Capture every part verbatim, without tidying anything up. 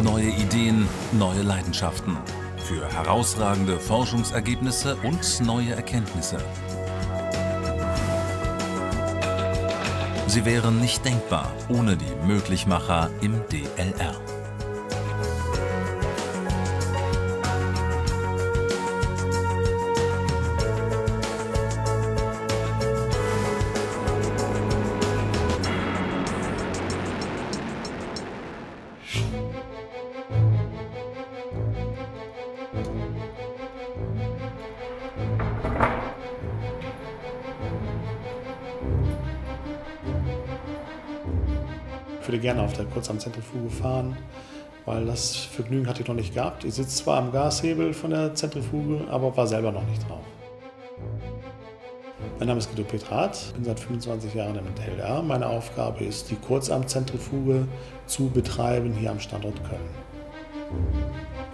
Neue Ideen, neue Leidenschaften. Für herausragende Forschungsergebnisse und neue Erkenntnisse. Sie wären nicht denkbar ohne die Möglichmacher im D L R. Ich würde gerne auf der Kurzarmzentrifuge fahren, weil das Vergnügen hatte ich noch nicht gehabt. Ich sitze zwar am Gashebel von der Zentrifuge, aber war selber noch nicht drauf. Mein Name ist Guido Petrat, ich bin seit fünfundzwanzig Jahren im D L R. Meine Aufgabe ist, die Kurzarmzentrifuge zu betreiben hier am Standort Köln.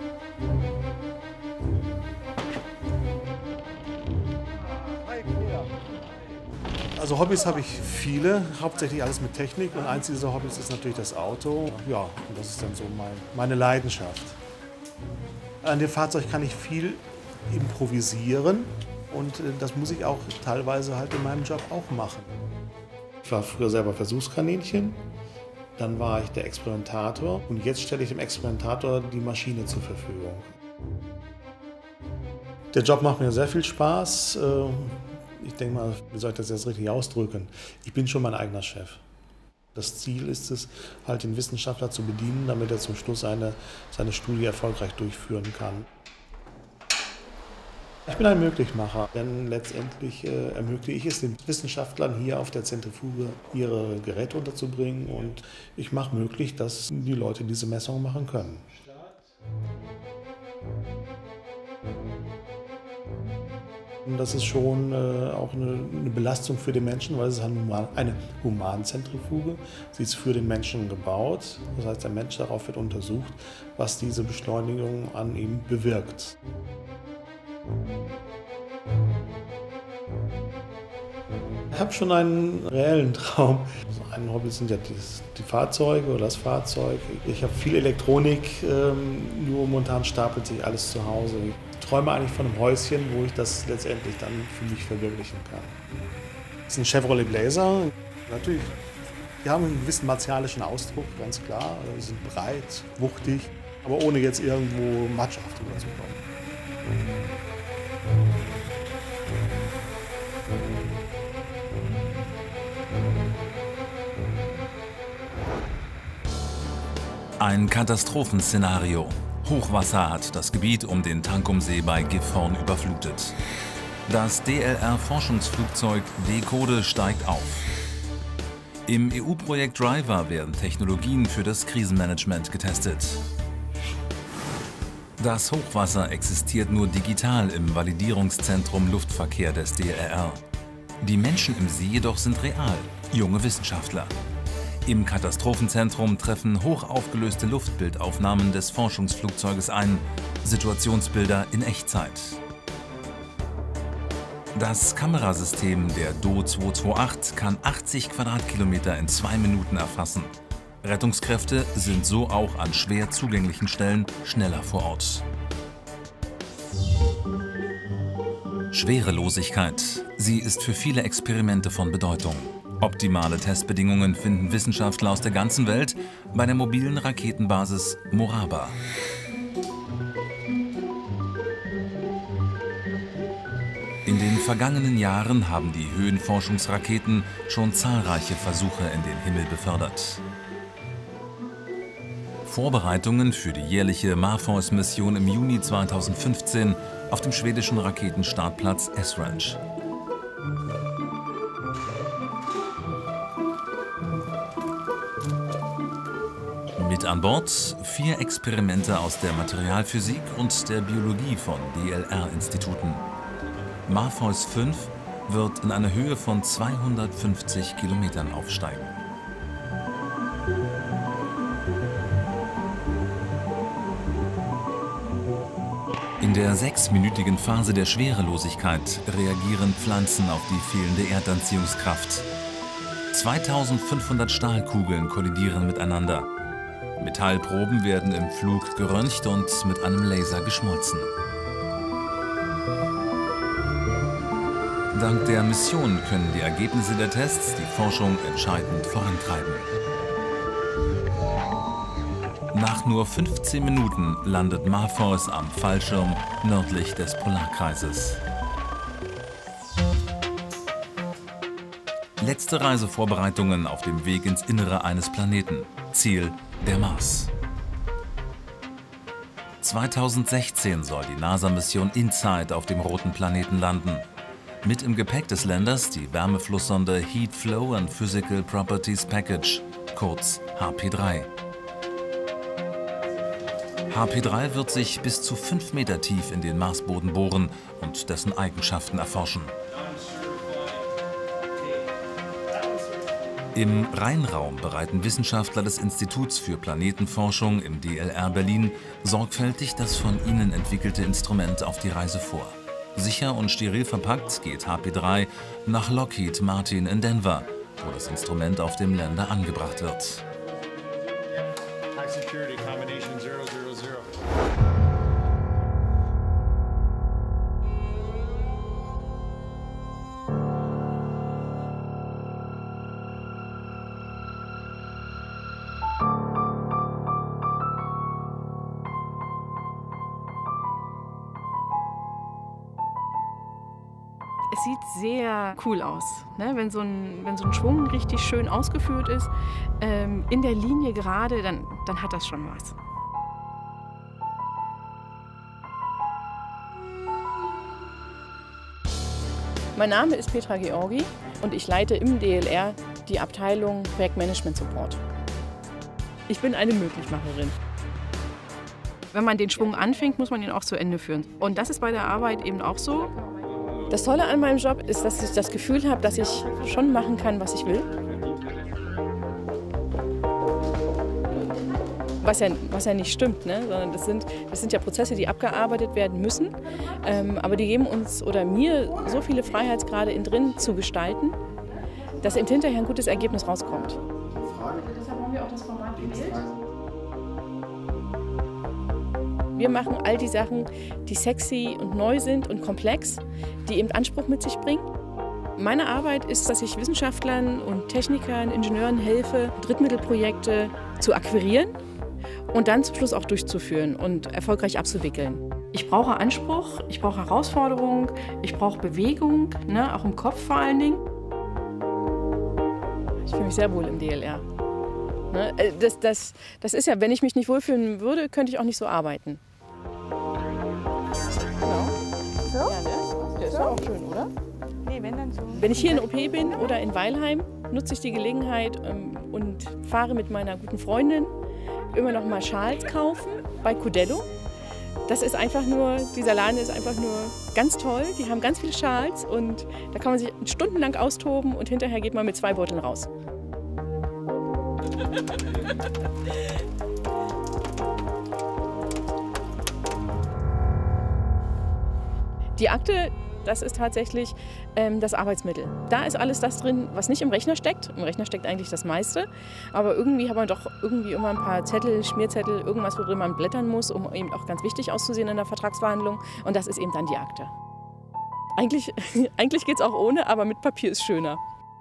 Also Hobbys habe ich viele, hauptsächlich alles mit Technik, und eins dieser Hobbys ist natürlich das Auto. Ja, und das ist dann so mein, meine Leidenschaft. An dem Fahrzeug kann ich viel improvisieren, und das muss ich auch teilweise halt in meinem Job auch machen. Ich war früher selber Versuchskaninchen, dann war ich der Experimentator, und jetzt stelle ich dem Experimentator die Maschine zur Verfügung. Der Job macht mir sehr viel Spaß. Ich denke mal, wie soll ich das jetzt richtig ausdrücken? Ich bin schon mein eigener Chef. Das Ziel ist es, halt den Wissenschaftler zu bedienen, damit er zum Schluss seine, seine Studie erfolgreich durchführen kann. Ich bin ein Möglichmacher, denn letztendlich äh, ermögliche ich es den Wissenschaftlern hier auf der Zentrifuge, ihre Geräte unterzubringen, und ich mache möglich, dass die Leute diese Messungen machen können. Das ist schon äh, auch eine, eine Belastung für den Menschen, weil es ist eine, eine Humanzentrifuge. Sie ist für den Menschen gebaut. Das heißt, der Mensch darauf wird untersucht, was diese Beschleunigung an ihm bewirkt. Ich habe schon einen reellen Traum. Also ein Hobby sind ja die, die Fahrzeuge oder das Fahrzeug. Ich habe viel Elektronik, ähm, nur momentan stapelt sich alles zu Hause. Ich träume eigentlich von einem Häuschen, wo ich das letztendlich dann für mich verwirklichen kann. Das ist ein Chevrolet Blazer. Natürlich, die haben einen gewissen martialischen Ausdruck, ganz klar. Sie sind breit, wuchtig, aber ohne jetzt irgendwo matschhaft rüberzukommen. Ein Katastrophenszenario. Hochwasser hat das Gebiet um den Tankumsee bei Gifhorn überflutet. Das D L R-Forschungsflugzeug D-Code steigt auf. Im E U-Projekt Driver werden Technologien für das Krisenmanagement getestet. Das Hochwasser existiert nur digital im Validierungszentrum Luftverkehr des D L R. Die Menschen im See jedoch sind real, junge Wissenschaftler. Im Katastrophenzentrum treffen hochaufgelöste Luftbildaufnahmen des Forschungsflugzeuges ein, Situationsbilder in Echtzeit. Das Kamerasystem der D O zweihundertachtundzwanzig kann achtzig Quadratkilometer in zwei Minuten erfassen. Rettungskräfte sind so auch an schwer zugänglichen Stellen schneller vor Ort. Schwerelosigkeit. Sie ist für viele Experimente von Bedeutung. Optimale Testbedingungen finden Wissenschaftler aus der ganzen Welt bei der mobilen Raketenbasis Moraba. In den vergangenen Jahren haben die Höhenforschungsraketen schon zahlreiche Versuche in den Himmel befördert. Vorbereitungen für die jährliche Marfois-Mission im Juni zweitausendfünfzehn auf dem schwedischen Raketenstartplatz Esrange. Mit an Bord vier Experimente aus der Materialphysik und der Biologie von D L R-Instituten. Marfois fünf wird in einer Höhe von zweihundertfünfzig Kilometern aufsteigen. In der sechsminütigen Phase der Schwerelosigkeit reagieren Pflanzen auf die fehlende Erdanziehungskraft. zweitausendfünfhundert Stahlkugeln kollidieren miteinander. Metallproben werden im Flug geröntgt und mit einem Laser geschmolzen. Dank der Mission können die Ergebnisse der Tests die Forschung entscheidend vorantreiben. Nach nur fünfzehn Minuten landet Marforce am Fallschirm nördlich des Polarkreises. Letzte Reisevorbereitungen auf dem Weg ins Innere eines Planeten. Ziel der Mars. zweitausendsechzehn soll die NASA-Mission InSight auf dem roten Planeten landen. Mit im Gepäck des Landers die Wärmeflusssonde Heat Flow and Physical Properties Package, kurz H P drei. H P drei wird sich bis zu fünf Meter tief in den Marsboden bohren und dessen Eigenschaften erforschen. Im Rheinraum bereiten Wissenschaftler des Instituts für Planetenforschung im D L R Berlin sorgfältig das von ihnen entwickelte Instrument auf die Reise vor. Sicher und steril verpackt geht H P drei nach Lockheed Martin in Denver, wo das Instrument auf dem Lander angebracht wird. Es sieht sehr cool aus, ne? wenn, so ein, wenn so ein Schwung richtig schön ausgeführt ist, ähm, in der Linie gerade, dann, dann hat das schon was. Mein Name ist Petra Georgi und ich leite im D L R die Abteilung Projektmanagement Support. Ich bin eine Möglichmacherin. Wenn man den Schwung anfängt, muss man ihn auch zu Ende führen. Und das ist bei der Arbeit eben auch so. Das Tolle an meinem Job ist, dass ich das Gefühl habe, dass ich schon machen kann, was ich will. Was ja, was ja nicht stimmt, ne? Sondern das sind, das sind ja Prozesse, die abgearbeitet werden müssen. Ähm, aber die geben uns oder mir so viele Freiheitsgrade innen drin zu gestalten, dass eben hinterher ein gutes Ergebnis rauskommt. Deshalb haben wir auch das Format gewählt. Wir machen all die Sachen, die sexy und neu sind und komplex, die eben Anspruch mit sich bringen. Meine Arbeit ist, dass ich Wissenschaftlern und Technikern, Ingenieuren helfe, Drittmittelprojekte zu akquirieren und dann zum Schluss auch durchzuführen und erfolgreich abzuwickeln. Ich brauche Anspruch, ich brauche Herausforderung, ich brauche Bewegung, ne, auch im Kopf vor allen Dingen. Ich fühle mich sehr wohl im D L R. Ne, das, das, das ist ja, wenn ich mich nicht wohlfühlen würde, könnte ich auch nicht so arbeiten. So? Ja, ne? Der ist doch auch schön, oder? Nee, wenn dann so. Wenn ich hier in O P bin oder in Weilheim, nutze ich die Gelegenheit ähm, und fahre mit meiner guten Freundin immer noch mal Schals kaufen bei Cudello. Das ist einfach nur, dieser Laden ist einfach nur ganz toll. Die haben ganz viele Schals und da kann man sich stundenlang austoben und hinterher geht man mit zwei Beuteln raus. Die Akte, das ist tatsächlich ähm, das Arbeitsmittel. Da ist alles das drin, was nicht im Rechner steckt. Im Rechner steckt eigentlich das meiste. Aber irgendwie hat man doch irgendwie immer ein paar Zettel, Schmierzettel, irgendwas, worin man blättern muss, um eben auch ganz wichtig auszusehen in der Vertragsverhandlung. Und das ist eben dann die Akte. Eigentlich, eigentlich geht es auch ohne, aber mit Papier ist schöner.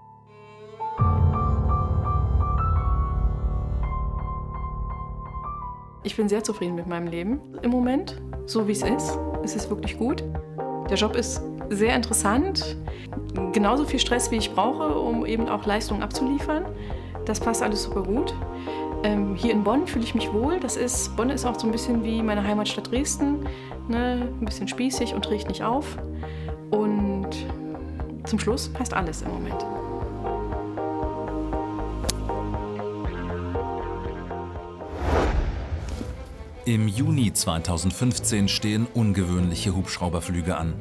Ich bin sehr zufrieden mit meinem Leben im Moment, so wie es ist. Es ist wirklich gut. Der Job ist sehr interessant, genauso viel Stress, wie ich brauche, um eben auch Leistungen abzuliefern. Das passt alles super gut. Ähm, hier in Bonn fühle ich mich wohl. Das ist, Bonn ist auch so ein bisschen wie meine Heimatstadt Dresden, ne? Ein bisschen spießig und regt nicht auf. Und zum Schluss passt alles im Moment. Im Juni zweitausendfünfzehn stehen ungewöhnliche Hubschrauberflüge an.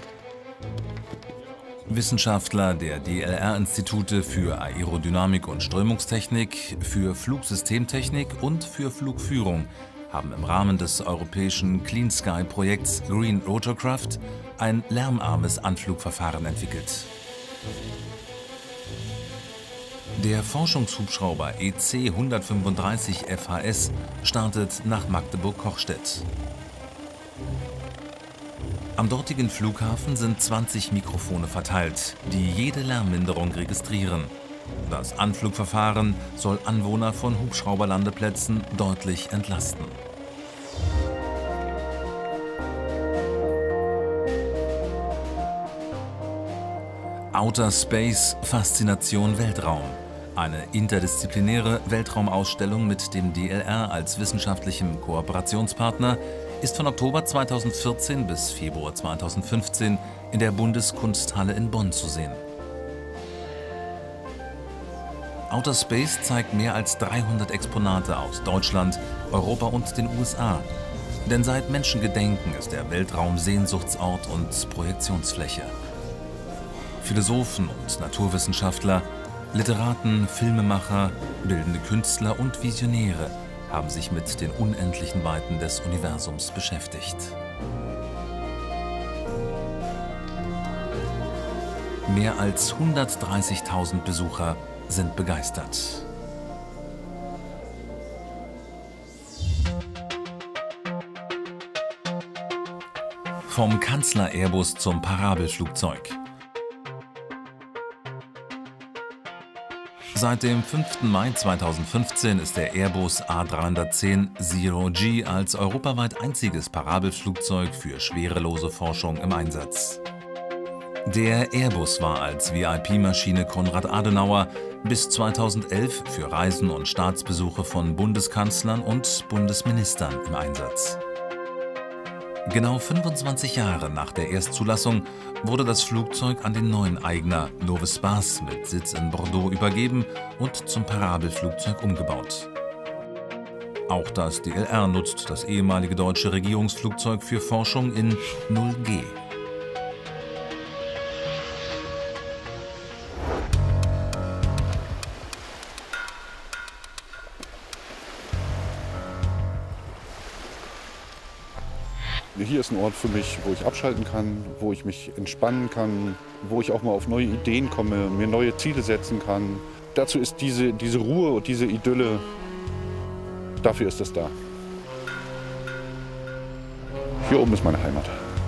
Wissenschaftler der D L R-Institute für Aerodynamik und Strömungstechnik, für Flugsystemtechnik und für Flugführung haben im Rahmen des europäischen Clean Sky-Projekts Green Rotorcraft ein lärmarmes Anflugverfahren entwickelt. Der Forschungshubschrauber E C hundertfünfunddreißig F H S startet nach Magdeburg-Kochstedt. Am dortigen Flughafen sind zwanzig Mikrofone verteilt, die jede Lärmminderung registrieren. Das Anflugverfahren soll Anwohner von Hubschrauberlandeplätzen deutlich entlasten. Outer Space – Faszination Weltraum. Eine interdisziplinäre Weltraumausstellung mit dem D L R als wissenschaftlichem Kooperationspartner ist von Oktober zweitausendvierzehn bis Februar zweitausendfünfzehn in der Bundeskunsthalle in Bonn zu sehen. Outer Space zeigt mehr als dreihundert Exponate aus Deutschland, Europa und den U S A. Denn seit Menschengedenken ist der Weltraum Sehnsuchtsort und Projektionsfläche. Philosophen und Naturwissenschaftler, Literaten, Filmemacher, bildende Künstler und Visionäre haben sich mit den unendlichen Weiten des Universums beschäftigt. Mehr als hundertdreißigtausend Besucher sind begeistert. Vom Kanzler-Airbus zum Parabelflugzeug. Seit dem fünften Mai zweitausendfünfzehn ist der Airbus A dreihundertzehn Zero G als europaweit einziges Parabelflugzeug für schwerelose Forschung im Einsatz. Der Airbus war als V I P-Maschine Konrad Adenauer bis zweitausendelf für Reisen und Staatsbesuche von Bundeskanzlern und Bundesministern im Einsatz. Genau fünfundzwanzig Jahre nach der Erstzulassung wurde das Flugzeug an den neuen Eigner Novespace mit Sitz in Bordeaux übergeben und zum Parabelflugzeug umgebaut. Auch das D L R nutzt das ehemalige deutsche Regierungsflugzeug für Forschung in null G. Hier ist ein Ort für mich, wo ich abschalten kann, wo ich mich entspannen kann, wo ich auch mal auf neue Ideen komme, mir neue Ziele setzen kann. Dazu ist diese, diese Ruhe und diese Idylle, dafür ist es da. Hier oben ist meine Heimat.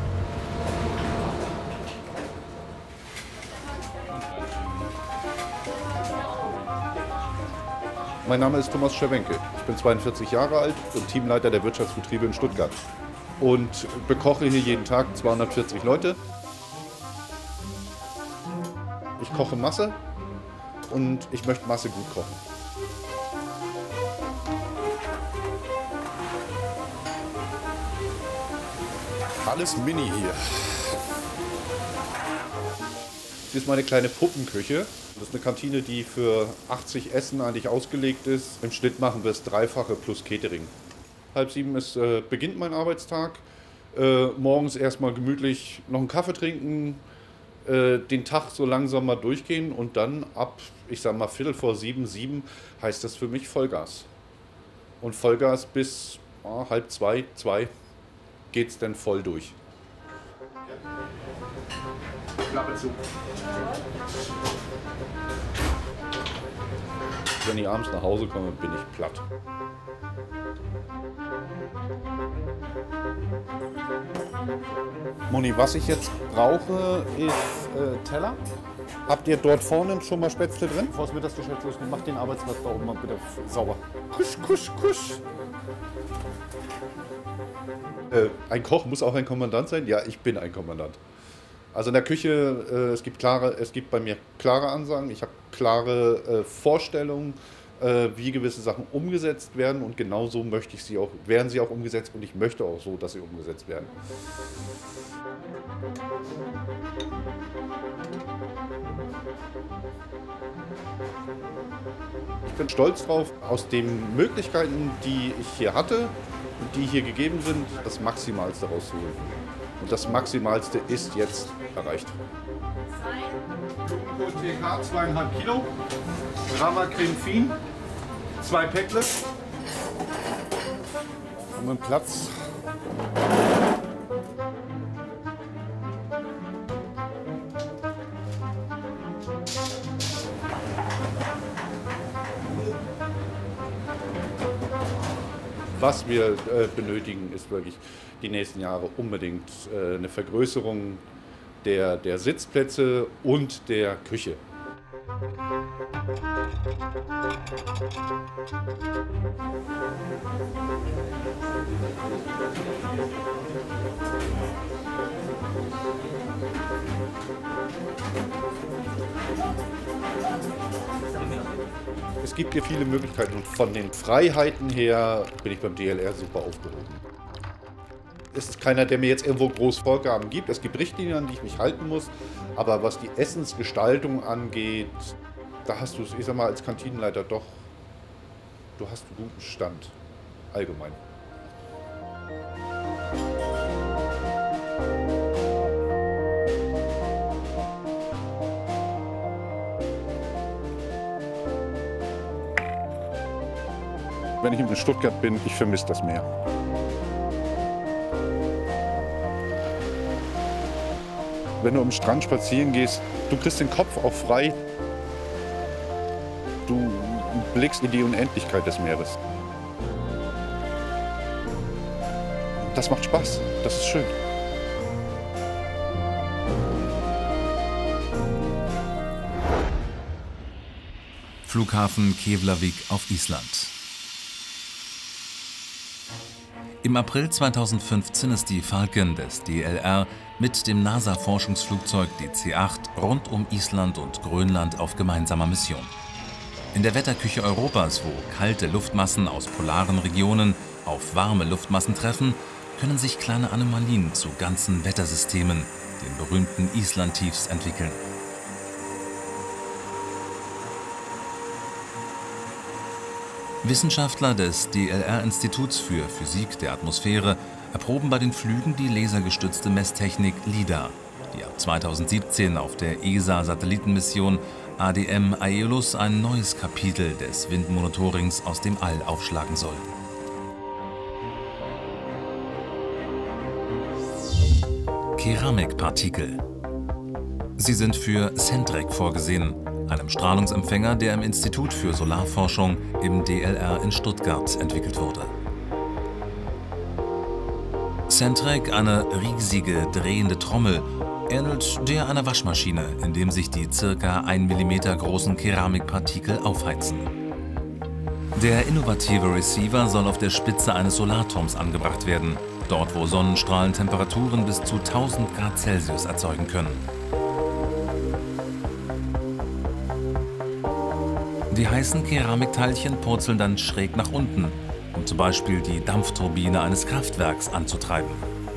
Mein Name ist Thomas Scherwenke. Ich bin zweiundvierzig Jahre alt und Teamleiter der Wirtschaftsbetriebe in Stuttgart. Und bekoche hier jeden Tag zweihundertvierzig Leute. Ich koche Masse und ich möchte Masse gut kochen. Alles Mini hier. Das ist meine kleine Puppenküche. Das ist eine Kantine, die für achtzig Essen eigentlich ausgelegt ist. Im Schnitt machen wir es dreifache plus Catering. Halb sieben ist, äh, beginnt mein Arbeitstag. Äh, morgens erstmal gemütlich noch einen Kaffee trinken, äh, den Tag so langsam mal durchgehen und dann ab, ich sag mal, Viertel vor sieben, sieben heißt das für mich Vollgas. Und Vollgas bis oh, halb zwei, zwei geht's dann voll durch. Klappe zu. Wenn ich abends nach Hause komme, bin ich platt. Moni, was ich jetzt brauche, ist äh, Teller. Habt ihr dort vorne schon mal Spätzle drin? Bevor es Mittagsgeschäft losgeht, macht den Arbeitsplatz da oben mal bitte sauber. Kusch, kusch, kusch. Äh, ein Koch muss auch ein Kommandant sein? Ja, ich bin ein Kommandant. Also in der Küche, äh, es gibt klare, es gibt bei mir klare Ansagen, ich habe klare äh, Vorstellungen, äh, wie gewisse Sachen umgesetzt werden und genauso möchte ich sie auch, werden sie auch umgesetzt und ich möchte auch so, dass sie umgesetzt werden. Ich bin stolz drauf, aus den Möglichkeiten, die ich hier hatte und die hier gegeben sind, das Maximalste rauszuholen. Und das Maximalste ist jetzt erreicht. T K zweieinhalb Kilo, Rama Creme Fin, zwei Päckle. Haben wir einen Platz. Was wir äh, benötigen, ist wirklich die nächsten Jahre unbedingt äh, eine Vergrößerung der, der Sitzplätze und der Küche. Es gibt hier viele Möglichkeiten und von den Freiheiten her bin ich beim D L R super aufgehoben. Es ist keiner, der mir jetzt irgendwo groß Vorgaben gibt. Es gibt Richtlinien, an die ich mich halten muss. Aber was die Essensgestaltung angeht, da hast du es, ich sag mal, als Kantinenleiter doch, du hast einen guten Stand, allgemein. Wenn ich in Stuttgart bin, ich vermisse das Meer. Wenn du am Strand spazieren gehst, du kriegst den Kopf auch frei. Du blickst in die Unendlichkeit des Meeres. Das macht Spaß, das ist schön. Flughafen Keflavik auf Island. Im April zweitausendfünfzehn ist die Falcon des D L R mit dem NASA-Forschungsflugzeug D C acht rund um Island und Grönland auf gemeinsamer Mission. In der Wetterküche Europas, wo kalte Luftmassen aus polaren Regionen auf warme Luftmassen treffen, können sich kleine Anomalien zu ganzen Wettersystemen, den berühmten Islandtiefs, entwickeln. Wissenschaftler des D L R-Instituts für Physik der Atmosphäre erproben bei den Flügen die lasergestützte Messtechnik LIDAR, die ab zweitausendsiebzehn auf der E S A-Satellitenmission A D M Aeolus ein neues Kapitel des Windmonitorings aus dem All aufschlagen soll. Keramikpartikel. Sie sind für Centrec vorgesehen, einem Strahlungsempfänger, der im Institut für Solarforschung im D L R in Stuttgart entwickelt wurde. Centrec, eine riesige drehende Trommel, ähnelt der einer Waschmaschine, in dem sich die ca. ein Millimeter großen Keramikpartikel aufheizen. Der innovative Receiver soll auf der Spitze eines Solarturms angebracht werden, dort wo Sonnenstrahlen Temperaturen bis zu tausend Grad Celsius erzeugen können. Die heißen Keramikteilchen purzeln dann schräg nach unten, um zum Beispiel die Dampfturbine eines Kraftwerks anzutreiben.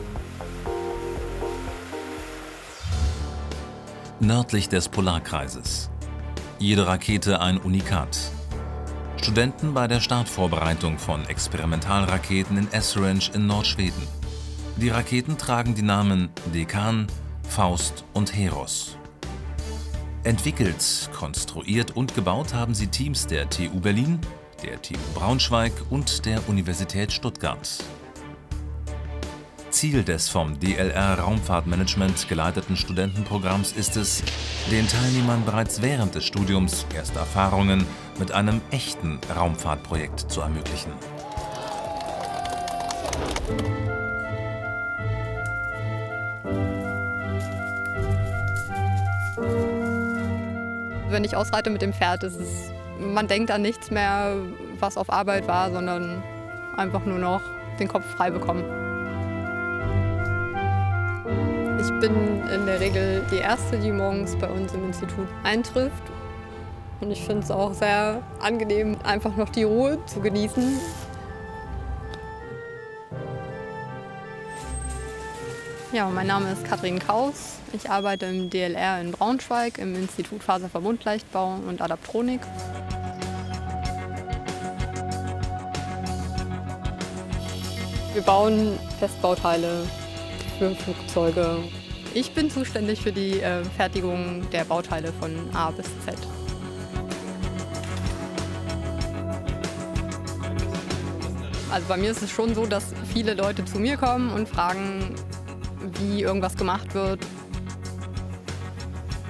Nördlich des Polarkreises. Jede Rakete ein Unikat. Studenten bei der Startvorbereitung von Experimentalraketen in Esrange in Nordschweden. Die Raketen tragen die Namen Dekan, Faust und Heros. Entwickelt, konstruiert und gebaut haben sie Teams der T U Berlin, der T U Braunschweig und der Universität Stuttgart. Ziel des vom D L R Raumfahrtmanagement geleiteten Studentenprogramms ist es, den Teilnehmern bereits während des Studiums erste Erfahrungen mit einem echten Raumfahrtprojekt zu ermöglichen. Wenn ich ausreite mit dem Pferd, ist es, man denkt an nichts mehr, was auf Arbeit war, sondern einfach nur noch den Kopf frei bekommen. Ich bin in der Regel die Erste, die morgens bei uns im Institut eintrifft. Und ich finde es auch sehr angenehm, einfach noch die Ruhe zu genießen. Ja, mein Name ist Katrin Kaus. Ich arbeite im D L R in Braunschweig im Institut Faserverbundleichtbau und Adaptronik. Wir bauen Festbauteile für Flugzeuge. Ich bin zuständig für die äh, Fertigung der Bauteile von A bis Z. Also bei mir ist es schon so, dass viele Leute zu mir kommen und fragen, wie irgendwas gemacht wird.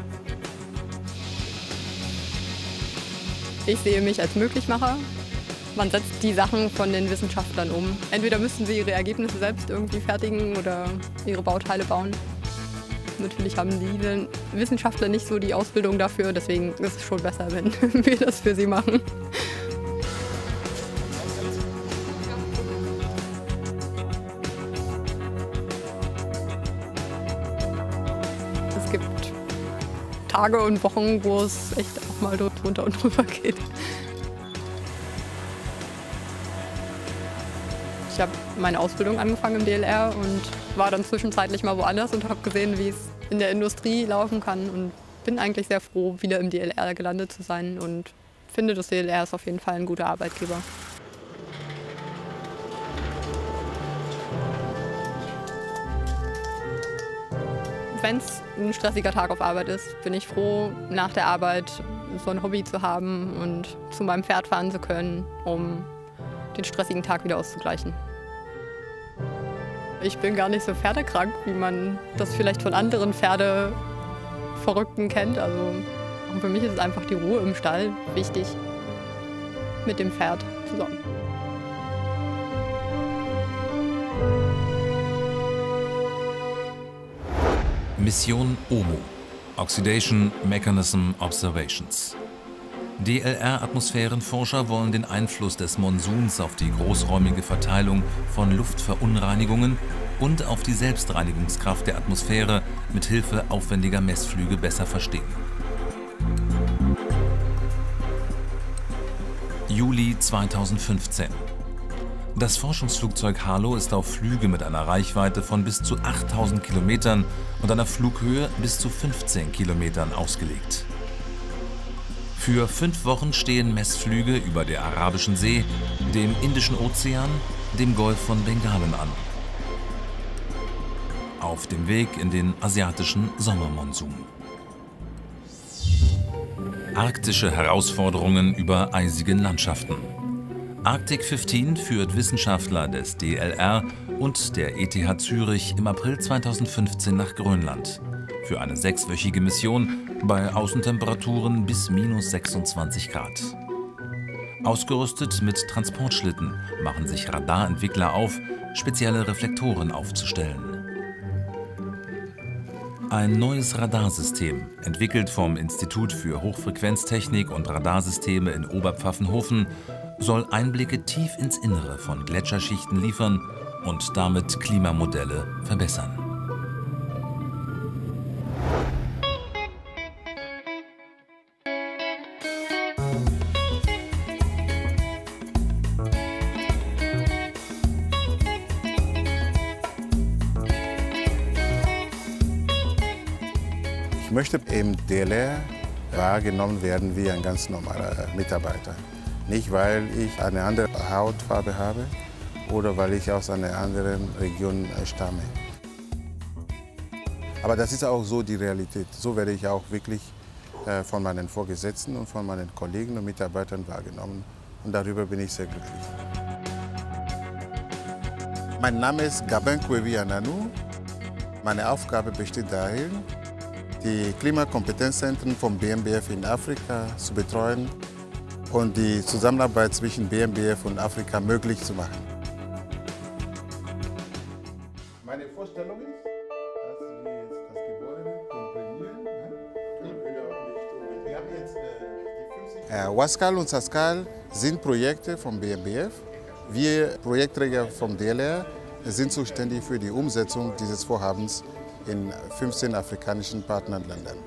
Ich sehe mich als Möglichmacher Man setzt die Sachen von den Wissenschaftlern um. Entweder müssten sie ihre Ergebnisse selbst irgendwie fertigen oder ihre Bauteile bauen. Natürlich haben die Wissenschaftler nicht so die Ausbildung dafür, deswegen ist es schon besser, wenn wir das für sie machen. Es gibt Tage und Wochen, wo es echt auch mal drunter und drüber geht. Ich habe meine Ausbildung angefangen im D L R und war dann zwischenzeitlich mal woanders und habe gesehen, wie es in der Industrie laufen kann und bin eigentlich sehr froh, wieder im D L R gelandet zu sein und finde, das D L R ist auf jeden Fall ein guter Arbeitgeber. Wenn es ein stressiger Tag auf Arbeit ist, bin ich froh, nach der Arbeit so ein Hobby zu haben und zu meinem Pferd fahren zu können, um den stressigen Tag wieder auszugleichen. Ich bin gar nicht so pferdekrank, wie man das vielleicht von anderen Pferdeverrückten kennt. Also für mich ist es einfach die Ruhe im Stall wichtig, mit dem Pferd zusammen. Mission O M O, Oxidation Mechanism Observations. D L R-Atmosphärenforscher wollen den Einfluss des Monsuns auf die großräumige Verteilung von Luftverunreinigungen und auf die Selbstreinigungskraft der Atmosphäre mit Hilfe aufwendiger Messflüge besser verstehen. Juli zweitausendfünfzehn. Das Forschungsflugzeug Halo ist auf Flüge mit einer Reichweite von bis zu achttausend Kilometern und einer Flughöhe bis zu fünfzehn Kilometern ausgelegt. Für fünf Wochen stehen Messflüge über der Arabischen See, dem Indischen Ozean, dem Golf von Bengalen an. Auf dem Weg in den asiatischen Sommermonsun. Arktische Herausforderungen über eisigen Landschaften. Arctic fünfzehn führt Wissenschaftler des D L R und der E T H Zürich im April zweitausendfünfzehn nach Grönland. Für eine sechswöchige Mission bei Außentemperaturen bis minus sechsundzwanzig Grad. Ausgerüstet mit Transportschlitten machen sich Radarentwickler auf, spezielle Reflektoren aufzustellen. Ein neues Radarsystem, entwickelt vom Institut für Hochfrequenztechnik und Radarsysteme in Oberpfaffenhofen, soll Einblicke tief ins Innere von Gletscherschichten liefern und damit Klimamodelle verbessern. Ich möchte im D L R wahrgenommen werden wie ein ganz normaler Mitarbeiter. Nicht, weil ich eine andere Hautfarbe habe oder weil ich aus einer anderen Region stamme. Aber das ist auch so die Realität. So werde ich auch wirklich von meinen Vorgesetzten und von meinen Kollegen und Mitarbeitern wahrgenommen. Und darüber bin ich sehr glücklich. Mein Name ist Gabin Kwewi Ananu. Meine Aufgabe besteht darin, die Klimakompetenzzentren vom B M B F in Afrika zu betreuen und die Zusammenarbeit zwischen B M B F und Afrika möglich zu machen. Meine Vorstellung ist, dass wir jetzt das Gebäude komprimieren. Wir haben jetzt die fünfzig. Wascal und Sascal sind Projekte vom B M B F. Wir Projektträger vom D L R sind zuständig für die Umsetzung dieses Vorhabens in fünfzehn afrikanischen Partnerländern.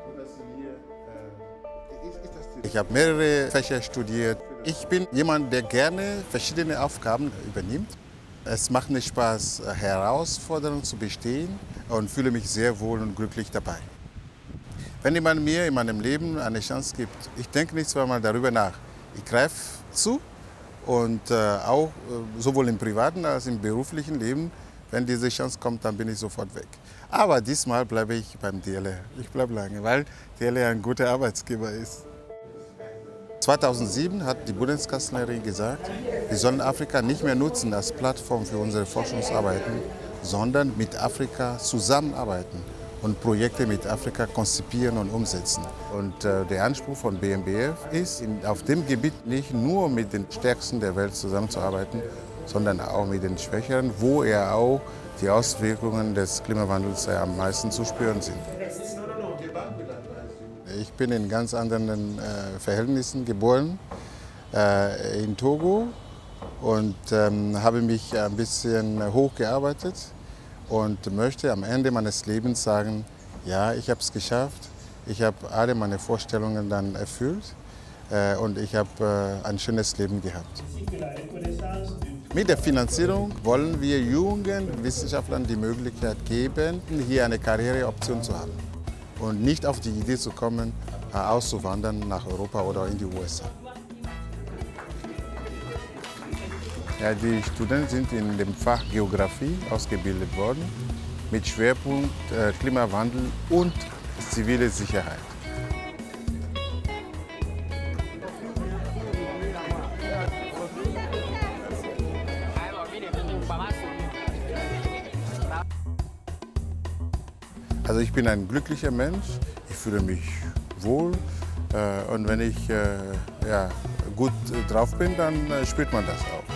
Ich habe mehrere Fächer studiert. Ich bin jemand, der gerne verschiedene Aufgaben übernimmt. Es macht mir Spaß, Herausforderungen zu bestehen und fühle mich sehr wohl und glücklich dabei. Wenn jemand mir in meinem Leben eine Chance gibt, ich denke nicht zweimal darüber nach. Ich greife zu und äh, auch äh, sowohl im privaten als im beruflichen Leben. Wenn diese Chance kommt, dann bin ich sofort weg. Aber diesmal bleibe ich beim D L R. Ich bleibe lange, weil D L R ein guter Arbeitsgeber ist. zweitausendsieben hat die Bundeskanzlerin gesagt, wir sollen Afrika nicht mehr nutzen als Plattform für unsere Forschungsarbeiten, sondern mit Afrika zusammenarbeiten und Projekte mit Afrika konzipieren und umsetzen. Und äh, der Anspruch von B M B F ist, in, auf dem Gebiet nicht nur mit den Stärksten der Welt zusammenzuarbeiten, sondern auch mit den Schwächeren, wo er auch die Auswirkungen des Klimawandels am meisten zu spüren sind. Ich bin in ganz anderen äh, Verhältnissen geboren, äh, in Togo, und ähm, habe mich ein bisschen hochgearbeitet und möchte am Ende meines Lebens sagen, ja, ich habe es geschafft, ich habe alle meine Vorstellungen dann erfüllt äh, und ich habe äh, ein schönes Leben gehabt. Mit der Finanzierung wollen wir jungen Wissenschaftlern die Möglichkeit geben, hier eine Karriereoption zu haben und nicht auf die Idee zu kommen, auszuwandern nach Europa oder in die U S A. Ja, die Studenten sind in dem Fach Geografie ausgebildet worden, mit Schwerpunkt äh, Klimawandel und zivile Sicherheit. Also ich bin ein glücklicher Mensch, ich fühle mich wohl äh, und wenn ich äh, ja, gut drauf bin, dann äh, spürt man das auch.